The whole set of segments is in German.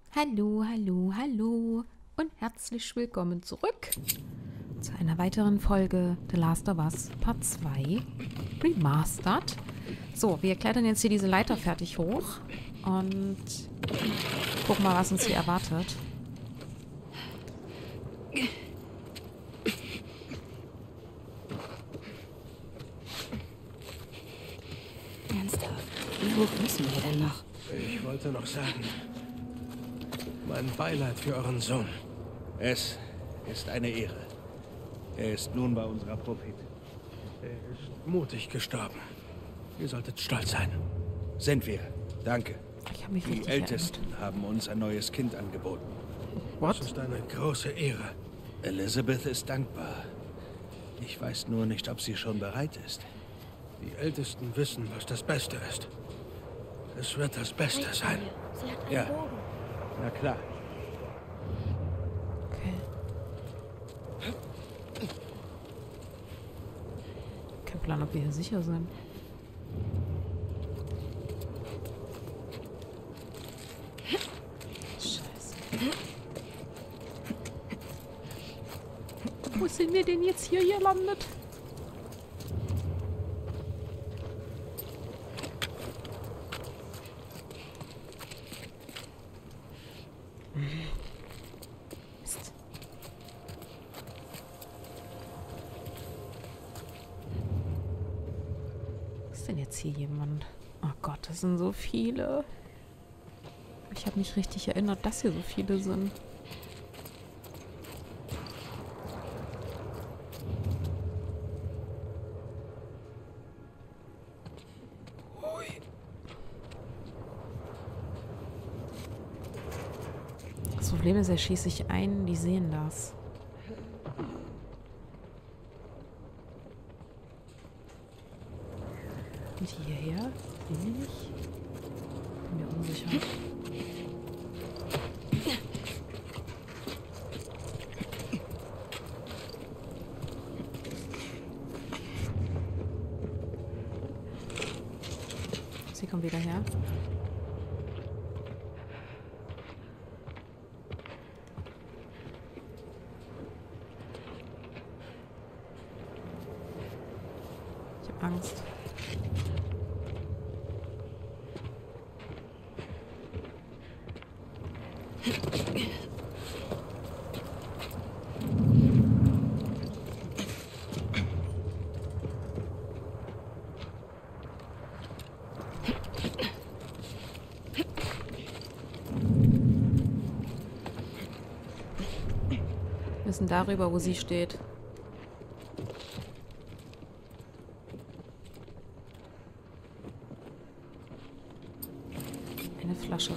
Hallo, hallo, hallo und herzlich willkommen zurück zu einer weiteren Folge The Last of Us Part 2 Remastered. So, wir klettern jetzt hier diese Leiter fertig hoch und gucken mal, was uns hier erwartet. Ernsthaft, wie hoch müssen wir denn noch? Ich wollte noch sagen, mein Beileid für euren Sohn. Es ist eine Ehre. Er ist nun bei unserer Prophet. Er ist mutig gestorben. Ihr solltet stolz sein. Sind wir. Danke. Ich habe mich Die richtig Ältesten haben uns ein neues Kind angeboten. Das ist eine große Ehre. Elizabeth ist dankbar. Ich weiß nur nicht, ob sie schon bereit ist. Die Ältesten wissen, was das Beste ist. Es wird das Beste sein. Sie hat einen Ja. Bogen. Na klar. Okay. Kein Plan, ob wir hier sicher sind. Scheiße. Wo sind wir denn jetzt hier gelandet? Mist. Ist denn jetzt hier jemand? Oh Gott, das sind so viele. Ich habe mich richtig erinnert, dass hier so viele sind. Das Problem ist, er schießt sich ein, die sehen das. Und hierher? Sehen die nicht? Bin mir unsicher. Sie kommen wieder her. Ich habe Angst. Wir müssen darüber, wo sie steht. Eine Flasche.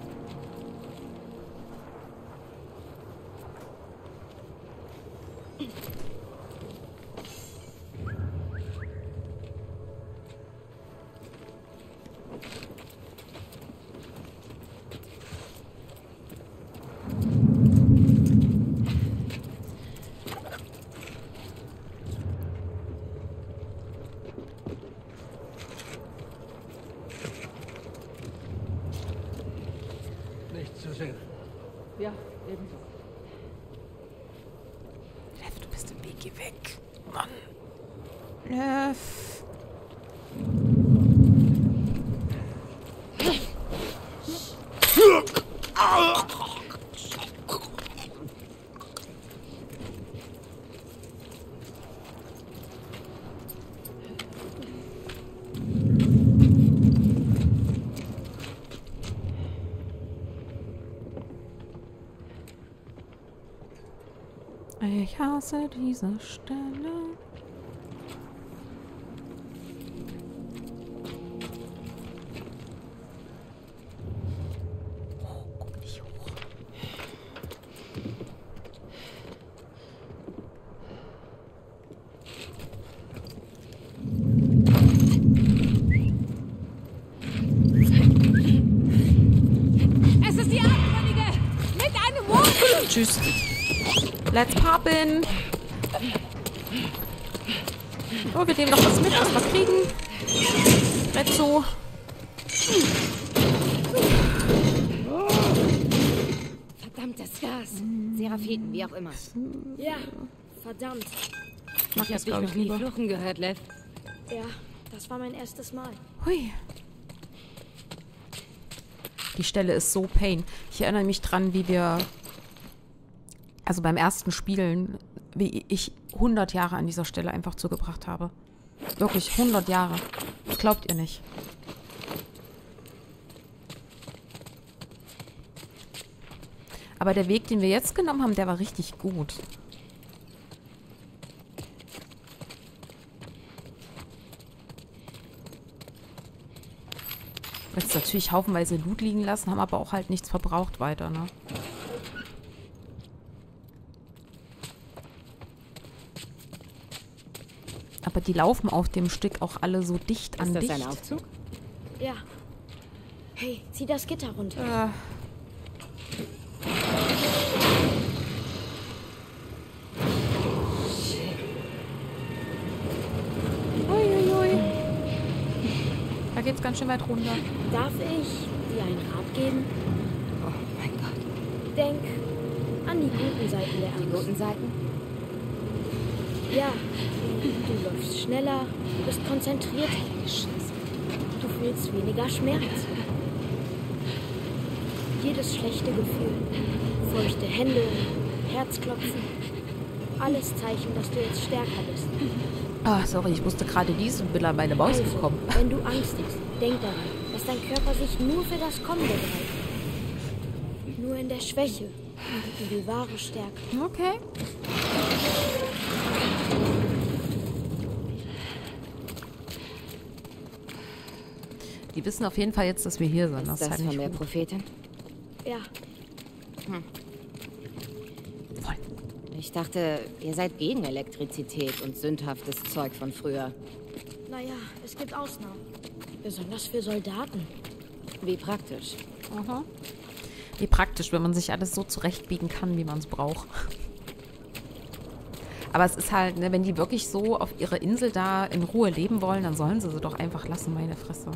Nichts zu sehen. Ja, ebenso. Lev, du bist im Weg, geh weg. Mann. Lev. Ich hasse diese Stelle. Oh, guck nicht hoch. Es ist die Abtrünnige! Mit einem Bogen! Tschüss. Let's poppin'. Oh, wir nehmen noch was mit, was wir kriegen. Rezzo. Verdammtes Gas. Seraphiten, wie auch immer. Ja, verdammt. Ich mach das, dich glaube noch ich, nie lieber. fluchen gehört, Lev. Ja, das war mein erstes Mal. Hui. Die Stelle ist so pain. Ich erinnere mich dran, wie wir, also beim ersten Spielen, wie ich 100 Jahre an dieser Stelle einfach zugebracht habe. Wirklich 100 Jahre. Das glaubt ihr nicht. Aber der Weg, den wir jetzt genommen haben, der war richtig gut. Jetzt natürlich haufenweise Loot liegen lassen, haben aber auch halt nichts verbraucht weiter, ne? Aber die laufen auf dem Stück auch alle so dicht an Ist das dicht. ein Aufzug? Ja. Hey, zieh das Gitter runter. Uiuiui. Da geht's ganz schön weit runter. Darf ich dir einen Rat geben? Oh mein Gott. Denk an die guten Seiten der Die Angst. guten Seiten? Ja, du läufst schneller, bist konzentriert, du fühlst weniger Schmerz. Jedes schlechte Gefühl, feuchte Hände, Herzklopfen, alles Zeichen, dass du jetzt stärker bist. Ah, sorry, ich musste gerade dies und bin an meine Maus Also, gekommen. wenn du Angst hast, denk daran, dass dein Körper sich nur für das Kommende bereitet. Nur in der Schwäche liegt die wahre Stärke. Okay. Die wissen auf jeden Fall jetzt, dass wir hier sind. Ist Das das ist halt von nicht der gut. Prophetin? Ja, Voll. Ich dachte, ihr seid gegen Elektrizität und sündhaftes Zeug von früher. naja, es gibt Ausnahmen. Besonders für Soldaten. Wie praktisch. Aha. Wie praktisch, wenn man sich alles so zurechtbiegen kann, wie man es braucht. Aber es ist halt, ne, wenn die wirklich so auf ihrer Insel da in Ruhe leben wollen, dann sollen sie doch einfach lassen, meine Fresse.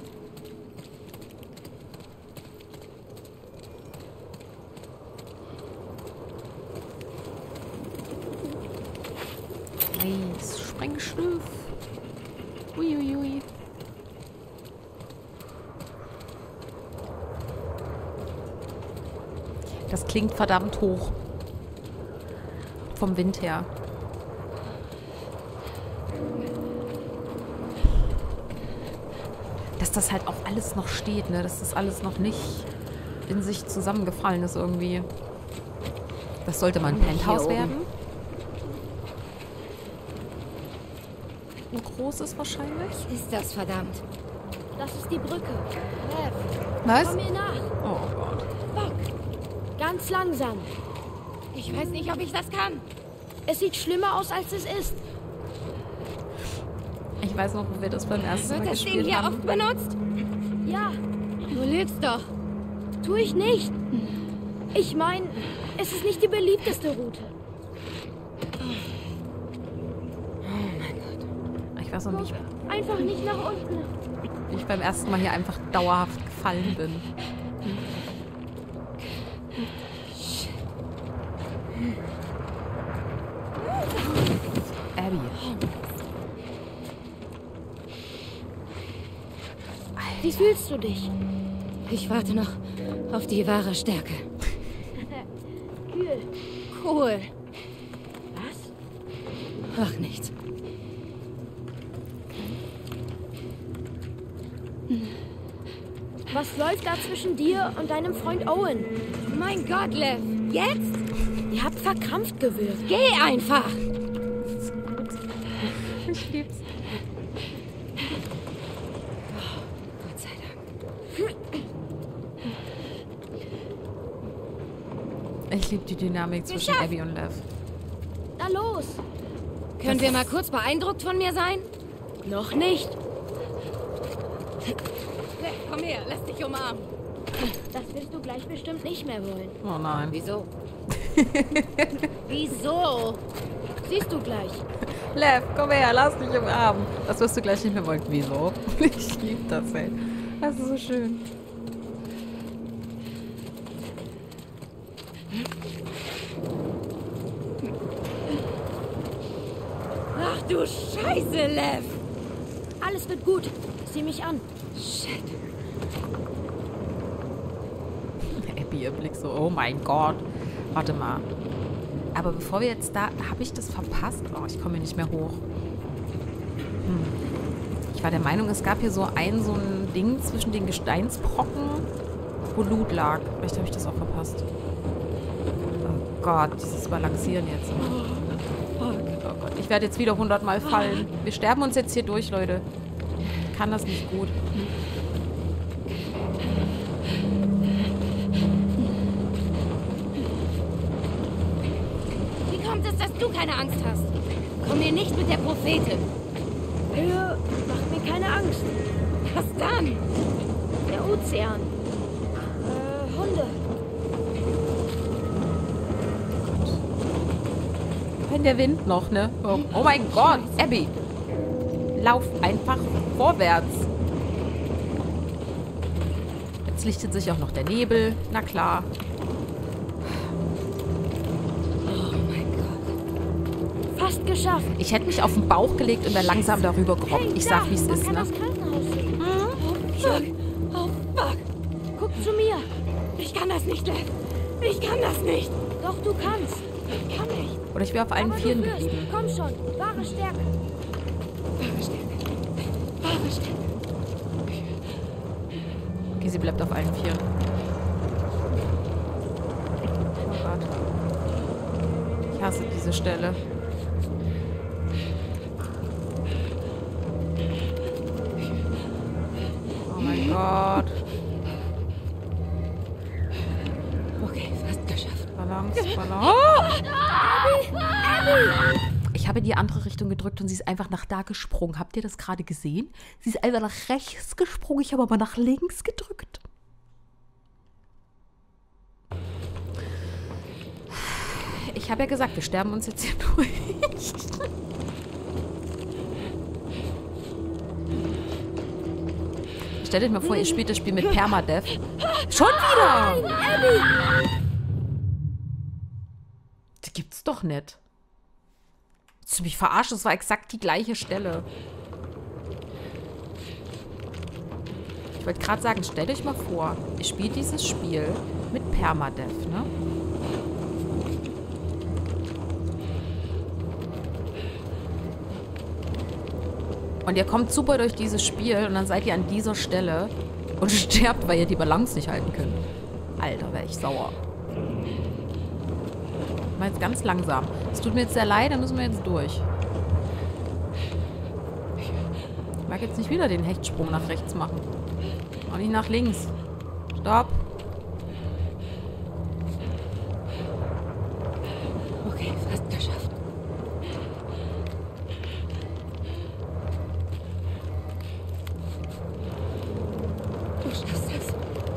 Nice. Sprengstoff. Uiuiui. Das klingt verdammt hoch. Vom Wind her. Dass das halt auch alles noch steht, ne? Dass das alles noch nicht in sich zusammengefallen ist irgendwie. Das sollte mal ein Hier Penthouse oben. werden. Ein großes wahrscheinlich. Ist das verdammt? Das ist die Brücke. Rev, Was? komm mir nach. Oh Gott. Bock. Ganz langsam. Ich weiß nicht, ob ich das kann. Es sieht schlimmer aus, als es ist. Ich weiß noch, wo wir das beim ersten Mal Wird das Ding gespielt hier haben. oft benutzt? Ja, Du lügst doch. tu ich nicht. Ich meine, es ist nicht die beliebteste Route. Ich weiß noch nicht, Einfach nicht nach unten. wie ich beim ersten Mal hier einfach dauerhaft gefallen bin. Abby. Wie fühlst du dich? Ich warte noch auf die wahre Stärke. Kühl. Cool. Was? Ach, nichts. Was läuft da zwischen dir und deinem Freund Owen? Mein Gott, Lev. Jetzt? Ihr habt verkrampft gewirkt. Geh einfach. Ich lieb's. Gott sei Dank. Ich liebe die Dynamik zwischen Geschafft. Abby und Lev. Na los. Können wir mal kurz beeindruckt von mir sein? Noch nicht. Lev, komm her. Lass dich umarmen. Das wirst du gleich bestimmt nicht mehr wollen. Oh nein. Wieso? Wieso? Siehst du gleich. Lev, komm her, lass dich umarmen. Das wirst du gleich nicht mehr wollen. Wieso? Ich liebe das, ey. Das ist so schön. du Scheiße, Lev! Alles wird gut. Sieh mich an. Shit. Abby, ihr Blick so, oh mein Gott. Warte mal. Aber bevor wir jetzt da... Habe ich das verpasst? Oh, ich komme hier nicht mehr hoch. Ich war der Meinung, es gab hier so ein Ding zwischen den Gesteinsbrocken, wo Loot lag. Vielleicht habe ich das auch verpasst. Oh Gott, dieses Balancieren jetzt. Oh Gott, ich werde jetzt wieder 100 Mal fallen. Wir sterben uns jetzt hier durch, Leute. Ich kann das nicht gut. Wie kommt es, dass du keine Angst hast? Komm mir nicht mit der Prophetin. Höhe macht mir keine Angst. Was dann? Der Ozean. Hunde. Wenn der Wind noch, ne? Oh mein Gott, Abby. Lauf einfach vorwärts. Jetzt lichtet sich auch noch der Nebel. Na klar. Oh mein Gott. Fast geschafft. Ich hätte mich auf den Bauch gelegt und wäre langsam darüber gerobbt. Ich sag, wie es man ist, kann ne? das Krankenhaus sehen. Oh fuck. Guck zu mir. Ich kann das nicht, Lev. Ich kann das nicht. Doch, du kannst. Ich kann nicht. Oder ich wäre auf allen Aber Vieren du wirst. geblieben. Komm schon. Wahre Stärke. Wahre Stärke. Wahre Stärke. Okay, sie bleibt auf allen Vieren. Oh Gott. Ich hasse diese Stelle. Oh mein Gott. Okay, fast geschafft. Balance, Balance. Oh! Ich habe in die andere Richtung gedrückt und sie ist einfach nach da gesprungen. Habt ihr das gerade gesehen? Sie ist einfach nach rechts gesprungen. Ich habe aber nach links gedrückt. Ich habe ja gesagt, wir sterben uns jetzt hier durch. Stellt euch mal vor, ihr spielt das Spiel mit Permadeath. Schon wieder! Das gibt's doch nicht. Willst du mich verarschen? Das war exakt die gleiche Stelle. Ich wollte gerade sagen, stellt euch mal vor, ihr spielt dieses Spiel mit Permadeath, ne? Und ihr kommt super durch dieses Spiel und dann seid ihr an dieser Stelle und sterbt, weil ihr die Balance nicht halten könnt. Alter, wäre ich sauer. Mal jetzt ganz langsam. Es tut mir jetzt sehr leid, dann müssen wir jetzt durch. Ich mag jetzt nicht wieder den Hechtsprung nach rechts machen. Auch nicht nach links. Stopp. Okay, fast geschafft. Du schaffst es.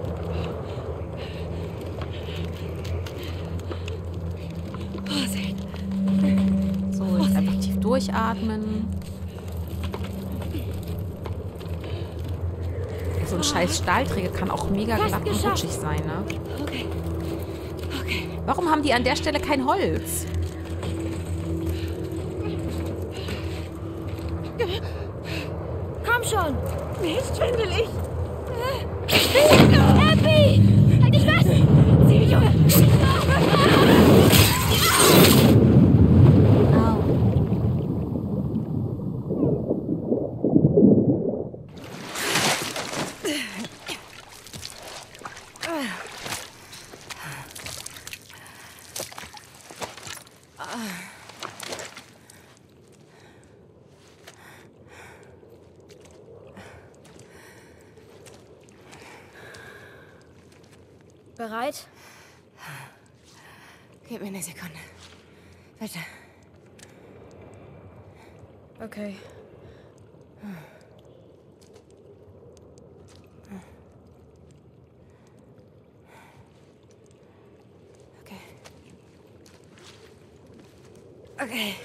Vorsicht. So, jetzt einfach tief durchatmen. So ein scheiß Stahlträger kann auch mega Fast glatt und geschafft. rutschig sein, ne? Okay. Okay. Warum haben die an der Stelle kein Holz? Komm schon. Mir ist schwindelig. Abby! Halt dich fest! Sieh mich um. Bereit? Gib mir eine Sekunde. Bitte. Okay. Okay. Okay.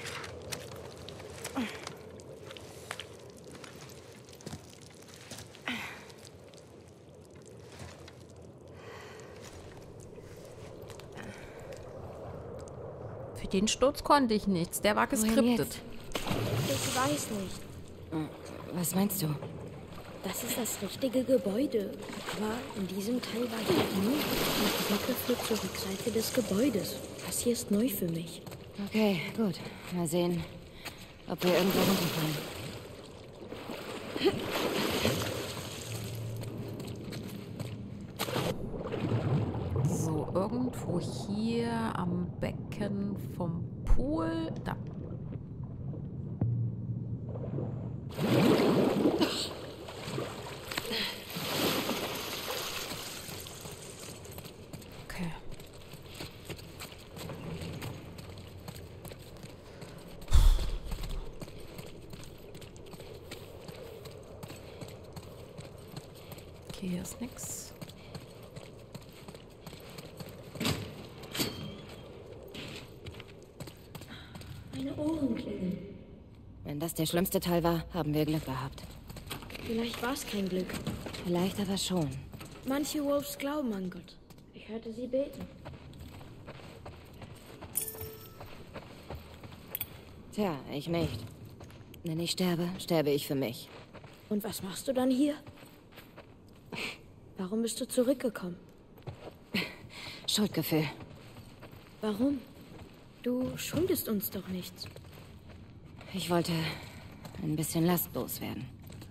Für den Sturz konnte ich nichts. Der war geskriptet. jetzt? Ich Ich weiß nicht. Was meinst du? Das ist das richtige Gebäude. Aber in diesem Teil war ich nur. Die Brücke führt zur Rückseite des Gebäudes. Das hier ist neu für mich. Okay, gut. Mal sehen, ob wir irgendwo runterfallen. So, irgendwo hier am Becken vom Pool. Da. Okay. Okay, hier ist nix. Meine Ohrenklingen. Wenn das der schlimmste Teil war, haben wir Glück gehabt. Vielleicht war es kein Glück. Vielleicht aber schon. Manche Wolves glauben an Gott. Ich hörte sie beten. Tja, ich nicht. Wenn ich sterbe, sterbe ich für mich. Und was machst du dann hier? Warum bist du zurückgekommen? Schuldgefühl. Warum? Du schuldest uns doch nichts. Ich wollte ein bisschen lastlos werden.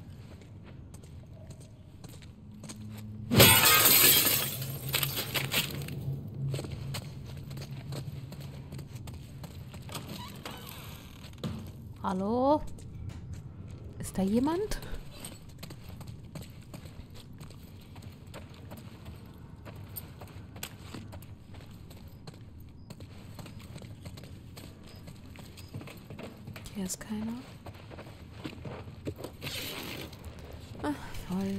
Hallo? Ist da jemand? Hier ist keiner. Ach, voll.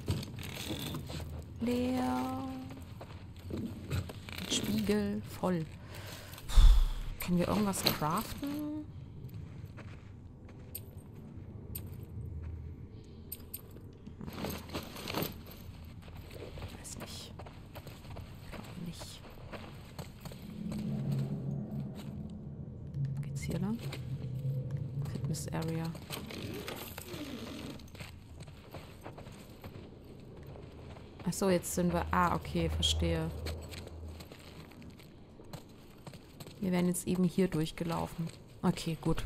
Leer. Spiegel voll. Können wir irgendwas craften? Weiß nicht. Ich glaube nicht. Geht's hier lang? Fitness Area. Achso, jetzt sind wir... Ah, okay, verstehe. Wir werden jetzt eben hier durchgelaufen. Okay, gut.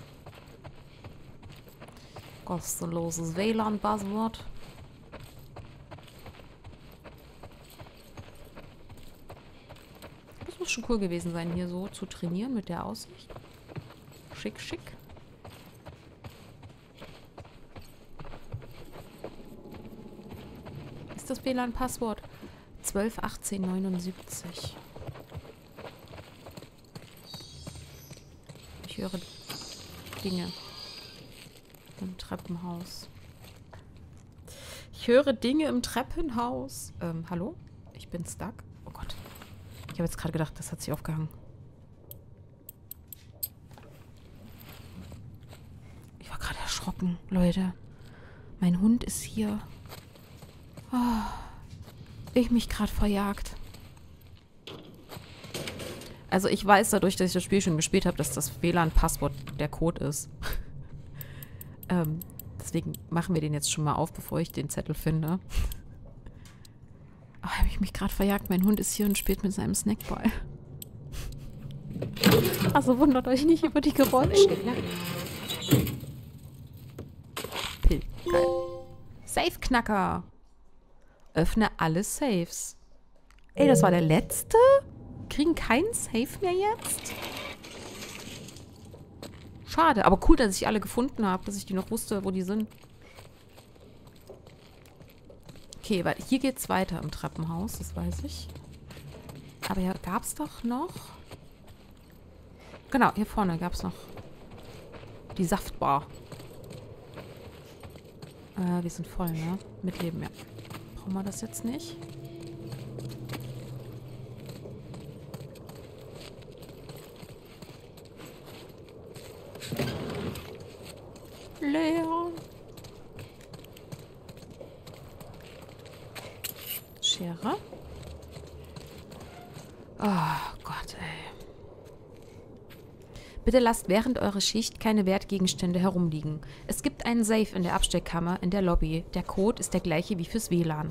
Kostenloses WLAN-Passwort. Das muss schon cool gewesen sein, hier so zu trainieren mit der Aussicht. Schick, schick. Ist das WLAN-Passwort? 121879. Ich höre Dinge im Treppenhaus. Ich höre Dinge im Treppenhaus. Hallo? Ich bin stuck. Oh Gott. Ich habe jetzt gerade gedacht, das hat sich aufgehangen. Ich war gerade erschrocken, Leute. Mein Hund ist hier. Oh, ich mich gerade verjagt. Also ich weiß dadurch, dass ich das Spiel schon gespielt habe, dass das WLAN-Passwort der Code ist. Deswegen machen wir den jetzt schon mal auf, bevor ich den Zettel finde. Oh, habe ich mich gerade verjagt. Mein Hund ist hier und spielt mit seinem Snackball. Also wundert euch nicht über die Geräusche. Pill. Geil. Safe-Knacker. Öffne alle Safes. Ey, das war der letzte? Kriegen keinen Safe mehr jetzt? Schade, aber cool, dass ich alle gefunden habe, dass ich die noch wusste, wo die sind. Okay, weil hier geht's weiter im Treppenhaus, das weiß ich. Aber ja, gab's doch noch... Genau, hier vorne gab's noch die Saftbar. Wir sind voll, ne? Mit Leben, ja. Brauchen wir das jetzt nicht? Leer. Schere. Oh Gott, ey. Bitte lasst während eurer Schicht keine Wertgegenstände herumliegen. Es gibt einen Safe in der Abstellkammer in der Lobby. Der Code ist der gleiche wie fürs WLAN.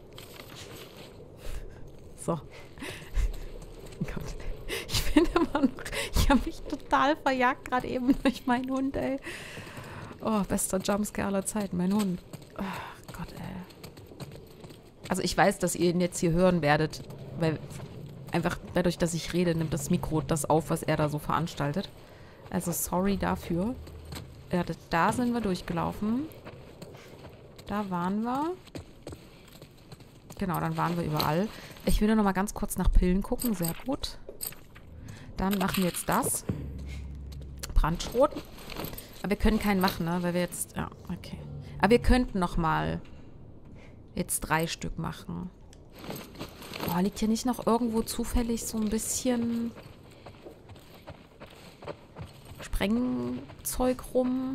So. Gott. Ich finde immer noch, ich habe mich total verjagt gerade eben durch meinen Hund, ey. Oh, bester Jumpscare aller Zeiten, mein Hund. Oh Gott, ey. Also ich weiß, dass ihr ihn jetzt hier hören werdet, weil einfach dadurch, dass ich rede, nimmt das Mikro das auf, was er da so veranstaltet. Also sorry dafür. Ja, da sind wir durchgelaufen. Da waren wir. Genau, dann waren wir überall. Ich will nur noch mal ganz kurz nach Pillen gucken. Sehr gut. Dann machen wir jetzt das. Brandschrot. Aber wir können keinen machen, ne? Weil wir jetzt... Ja, okay. Aber wir könnten noch mal jetzt 3 Stück machen. Boah, liegt hier nicht noch irgendwo zufällig so ein bisschen Sprengzeug rum?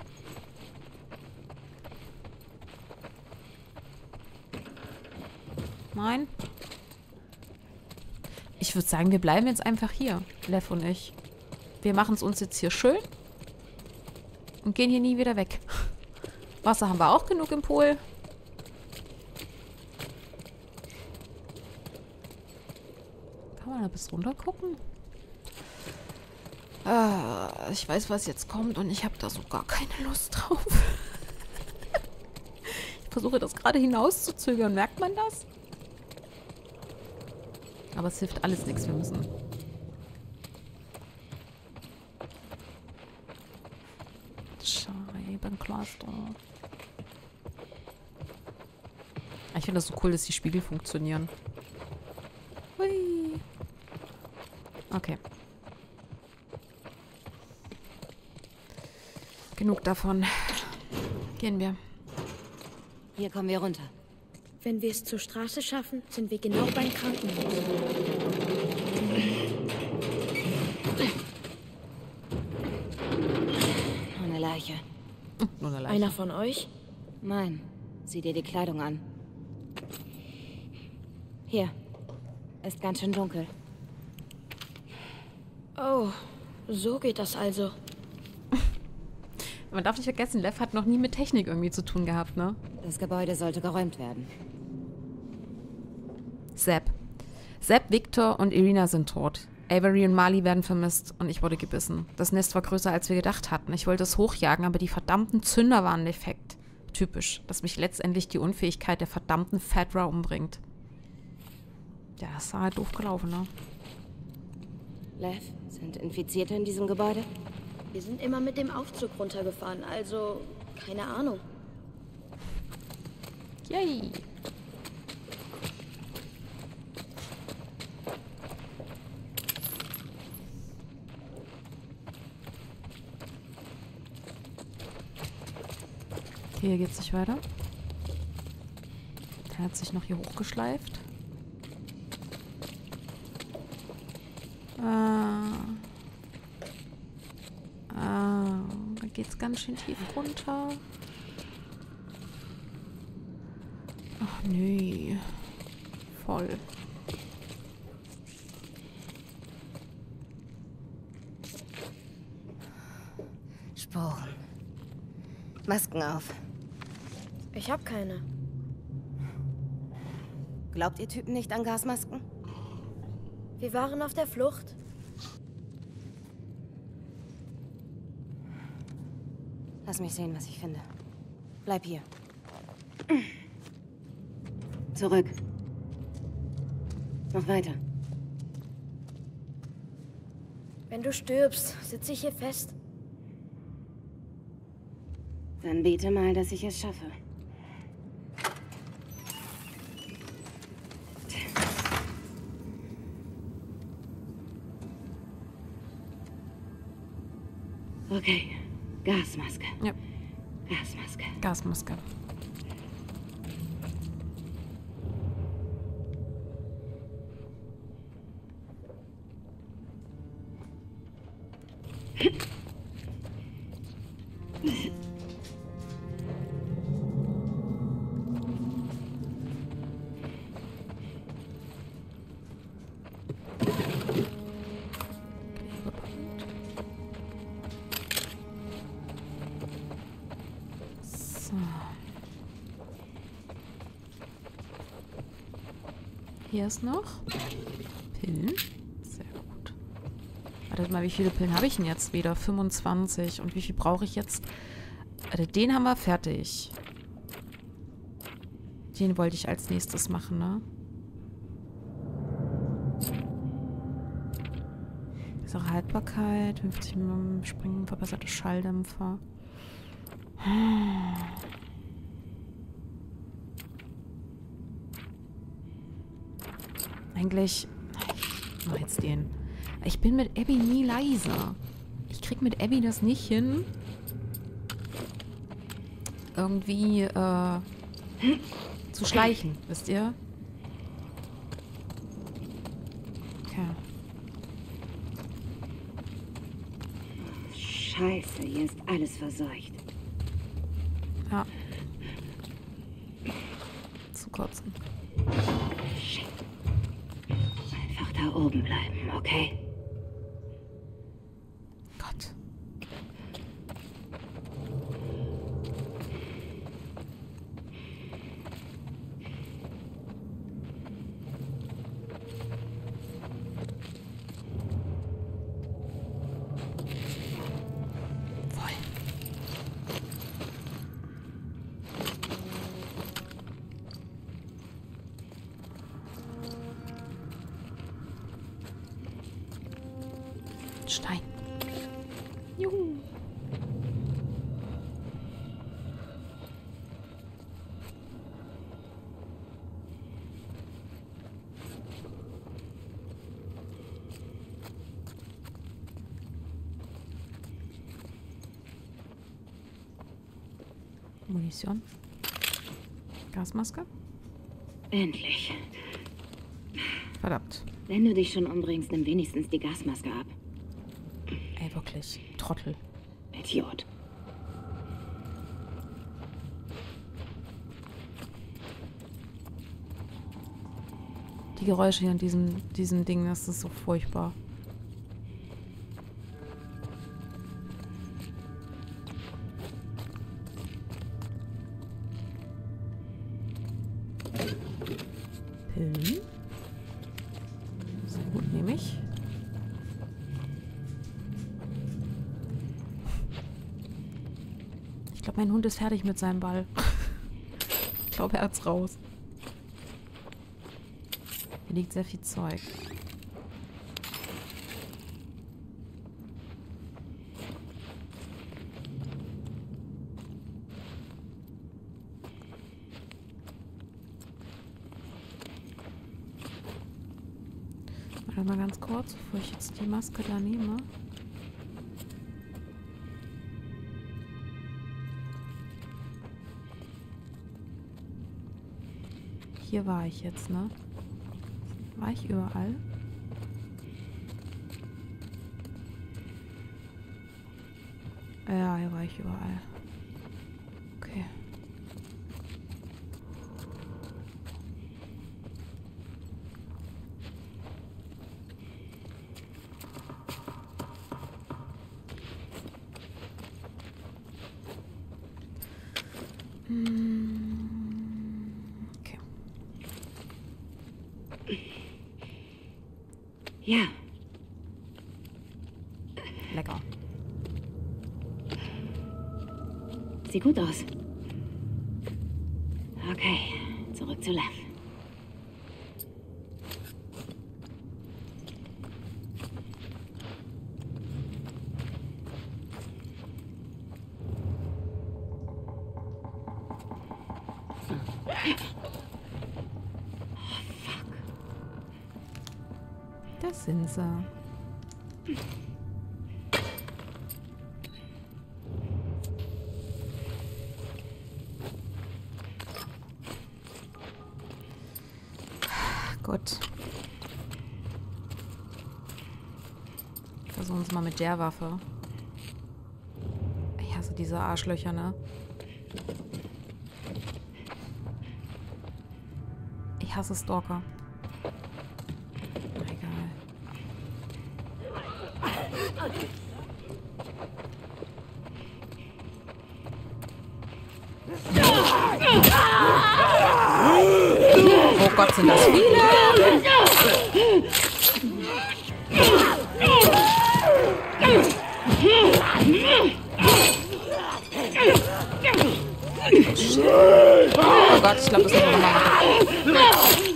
Nein? Ich würde sagen, wir bleiben jetzt einfach hier, Lev und ich. Wir machen es uns jetzt hier schön und gehen hier nie wieder weg. Wasser haben wir auch genug im Pool. Kann man da bis runter gucken? Ich weiß, was jetzt kommt und ich habe da so gar keine Lust drauf. Ich versuche das gerade hinauszuzögern. Merkt man das? Aber es hilft alles nichts. Wir müssen... Scheibencluster. Ich finde das so cool, dass die Spiegel funktionieren. Hui. Okay. Genug davon. Gehen wir. Hier kommen wir runter. Wenn wir es zur Straße schaffen, sind wir genau beim Krankenhaus. Eine Leiche. Nur eine Leiche. Einer von euch? Nein, sieh dir die Kleidung an. Hier. Ist ganz schön dunkel. Oh, so geht das also. Man darf nicht vergessen, Lev hat noch nie mit Technik irgendwie zu tun gehabt, ne? Das Gebäude sollte geräumt werden. Sepp, Victor und Irina sind tot. Avery und Marley werden vermisst und ich wurde gebissen. Das Nest war größer, als wir gedacht hatten. Ich wollte es hochjagen, aber die verdammten Zünder waren defekt. Typisch, dass mich letztendlich die Unfähigkeit der verdammten Fedra umbringt. Ja, das war halt doof gelaufen, ne? Lev, sind Infizierte in diesem Gebäude? Wir sind immer mit dem Aufzug runtergefahren, also keine Ahnung. Yay! Okay, hier geht's nicht weiter. Der hat sich noch hier hochgeschleift. Da geht's ganz schön tief runter. Ach nee. Voll. Sporen. Masken auf. Ich habe keine. Glaubt ihr Typen nicht an Gasmasken? Wir waren auf der Flucht. Lass mich sehen, was ich finde. Bleib hier. Zurück. Noch weiter. Wenn du stirbst, sitze ich hier fest. Dann bete mal, dass ich es schaffe. Okay. Gasmaske. Ja. Gasmaske. Gasmaske. Hier ist noch Pillen. Sehr gut. Warte mal, wie viele Pillen habe ich denn jetzt wieder? 25. Und wie viel brauche ich jetzt? Warte, den haben wir fertig. Den wollte ich als nächstes machen, ne? Bessere Haltbarkeit, 50 mm Springen, verbesserte Schalldämpfer. Eigentlich... Ich mach jetzt den. Ich bin mit Abby nie leise. Ich krieg mit Abby das nicht hin. Irgendwie, zu schleichen, wisst ihr? Okay. Scheiße, hier ist alles verseucht. Ja. Zu kotzen. Shit. Einfach da oben bleiben, okay? Gott. Voll. Stein. Juhu. Munition. Gasmaske. Endlich. Verdammt. Wenn du dich schon umbringst, nimm wenigstens die Gasmaske ab. Ey, wirklich. Trottel. Idiot. Die Geräusche hier an diesem Ding, das ist so furchtbar. Pillen. Sehr gut, nehme ich. Ich glaube, mein Hund ist fertig mit seinem Ball. Ich glaube, er hat's raus. Hier liegt sehr viel Zeug. Warte mal ganz kurz, bevor ich jetzt die Maske da nehme. Hier war ich jetzt, ne? War ich überall? Ja, hier war ich überall. Okay. Okay. Ja, Lecker. sieht gut aus. Okay, zurück zu Lev. Das sind sie. Gut. Versuchen wir es mal mit der Waffe. Ich hasse diese Arschlöcher, ne? Ich hasse Stalker. Egal. Gott, sind das viele! Oh Gott, ich glaube, das müssen wir nochmal machen.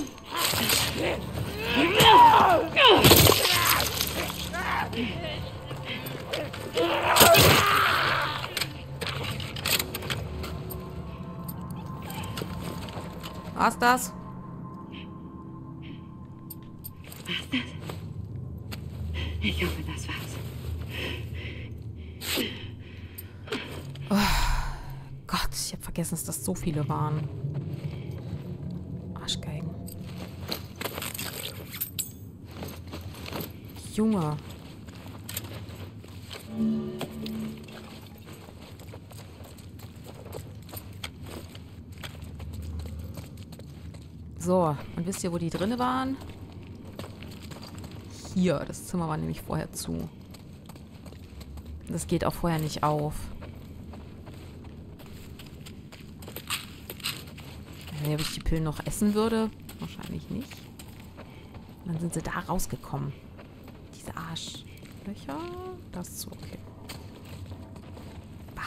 War's das? Ich hoffe, das war's. Oh Gott, ich habe vergessen, dass das so viele waren. Arschgeigen. Junge. So, und wisst ihr, wo die drinne waren? Hier, das Zimmer war nämlich vorher zu. Das geht auch vorher nicht auf. Wenn ich die Pillen noch essen würde, wahrscheinlich nicht. Und dann sind sie da rausgekommen. Diese Arschlöcher. Das ist so okay. Bah.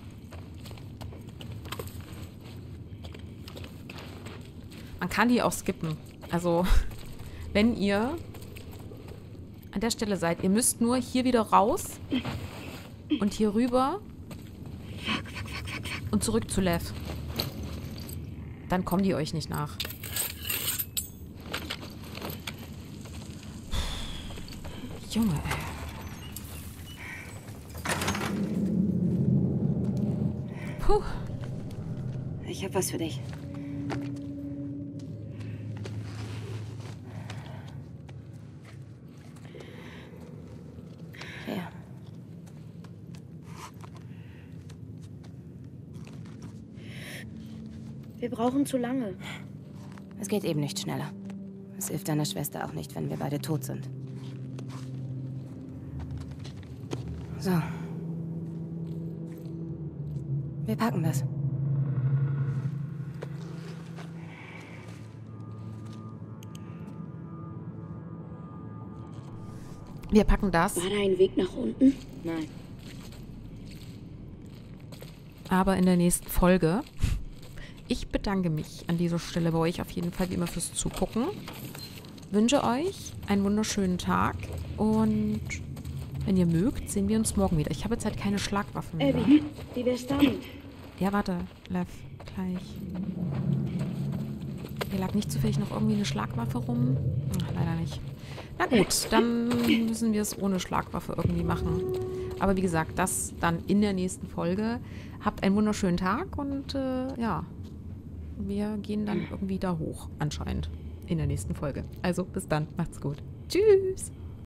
Man kann die auch skippen. Also, wenn ihr an der Stelle seid, ihr müsst nur hier wieder raus und hier rüber und zurück zu Lev. Dann kommen die euch nicht nach. Junge, ey. Puh. Ich hab was für dich. Ja. Wir brauchen zu lange. Es geht eben nicht schneller. Es hilft deiner Schwester auch nicht, wenn wir beide tot sind. So. Wir packen das. Wir packen das. War da ein Weg nach unten? Nein. Aber in der nächsten Folge. Ich bedanke mich an dieser Stelle bei euch auf jeden Fall wie immer fürs Zugucken. Wünsche euch einen wunderschönen Tag und wenn ihr mögt, sehen wir uns morgen wieder. Ich habe jetzt halt keine Schlagwaffen mehr. Abby, wie wär's damit? Ja, warte, Lev, gleich. Hier lag nicht zufällig noch irgendwie eine Schlagwaffe rum? Ach, leider nicht. Na gut, dann müssen wir es ohne Schlagwaffe irgendwie machen. Aber wie gesagt, das dann in der nächsten Folge. Habt einen wunderschönen Tag und ja, wir gehen dann irgendwie da hoch, anscheinend, in der nächsten Folge. Also bis dann, macht's gut. Tschüss!